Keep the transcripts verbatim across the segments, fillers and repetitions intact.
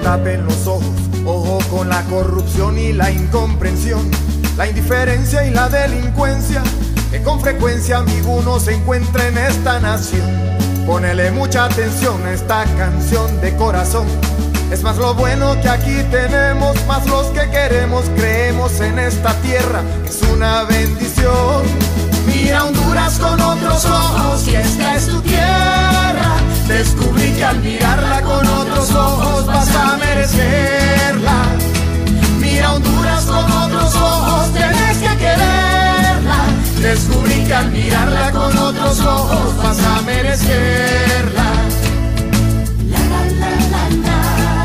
tapen los ojos, ojo con la corrupción y la incomprensión, la indiferencia y la delincuencia, que con frecuencia amigo uno se encuentra en esta nación. Ponele mucha atención a esta canción de corazón. Es más lo bueno que aquí tenemos, más los que queremos, creemos en esta tierra, es una bendición. Mira Honduras con otros ojos y esta es tu tierra. Descubrí que al mirarla con otros ojos vas a merecerla. Mira Honduras con otros ojos, tienes que quererla. Descubrí que al mirarla con otros ojos vas a merecerla. La la la la la.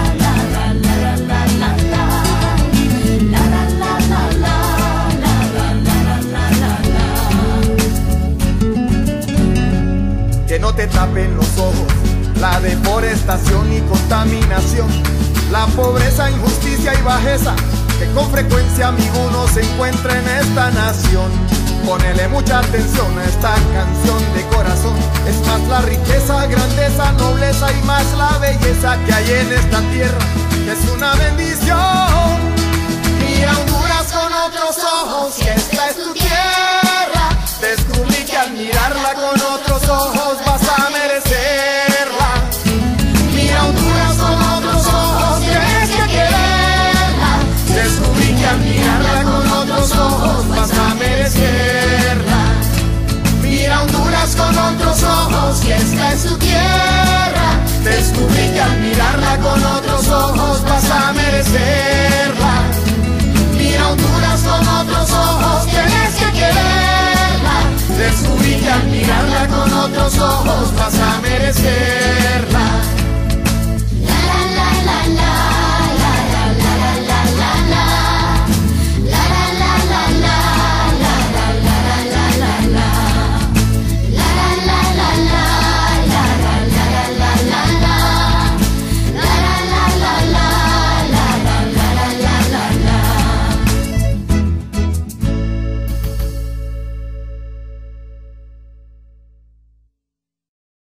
Que no te tapen los ojos la deforestación y contaminación, la pobreza, injusticia y bajeza, que con frecuencia amigo uno se encuentra en esta nación. Ponele mucha atención a esta canción de corazón. Es más la riqueza, grandeza, nobleza y más la belleza que hay en esta tierra, que es una bendición. Mira Honduras con otros ojos y esta es tu tierra.